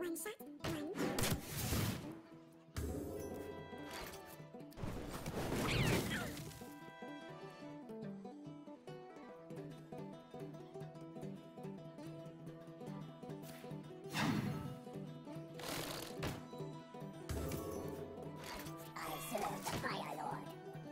One shot, one. I serve the Fire Lord.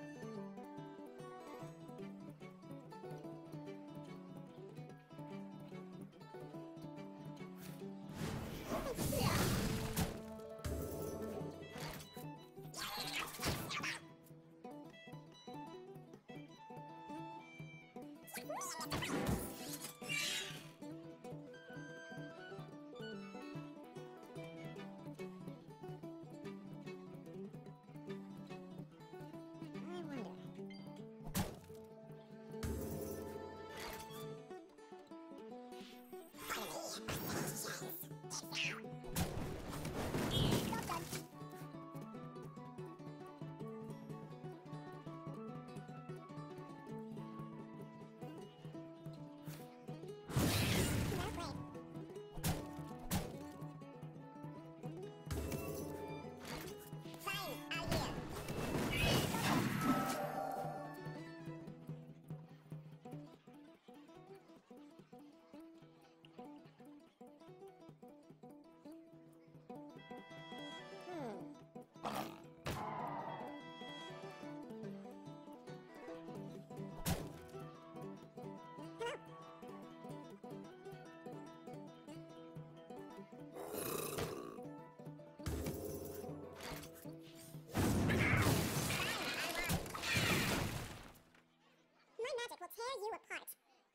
My magic will tear you apart.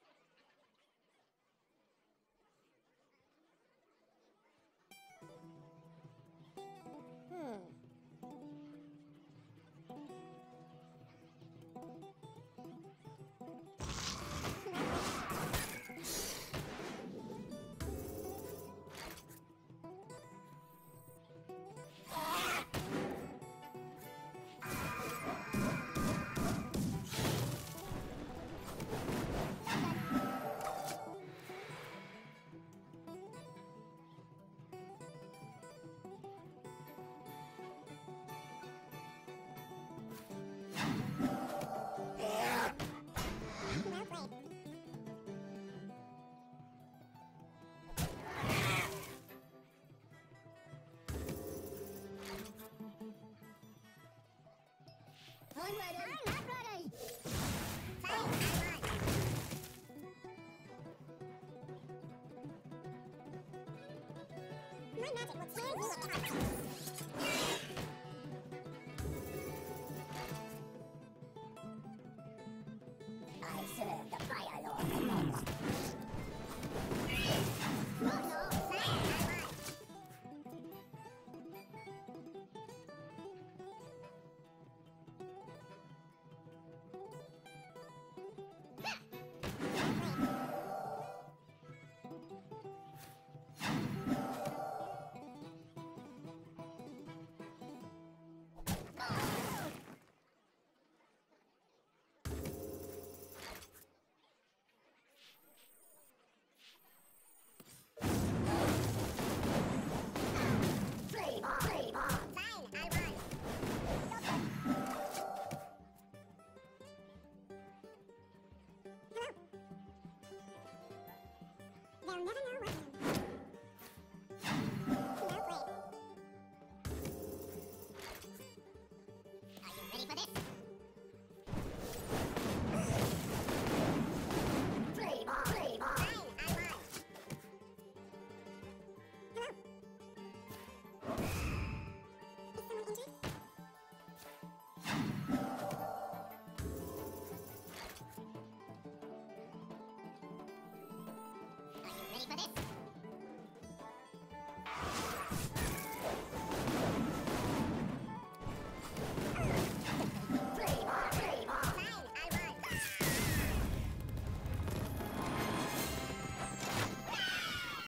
I'm ready. I'm not ready. Fine, I'm on. My magic will tear you apart. I serve the Fire Lord. Oh no, fine, I'm on. They'll never know what happened. No way. Are you ready for this? Play ball, play ball. Fine, I won. Hello. Is someone injured? Are you ready for this?